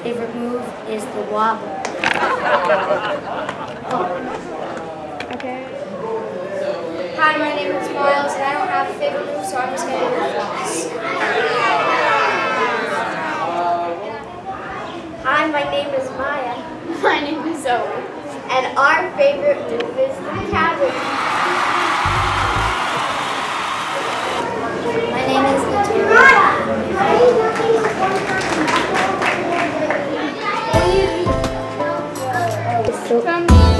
favorite move is the wobble. Okay. Hi, my name is Miles, and I don't have a favorite move, so I'm just going to go floss. Hi, my name is Maya. My name is Zoe. And our favorite move is the cabbage. My name is Latoya. From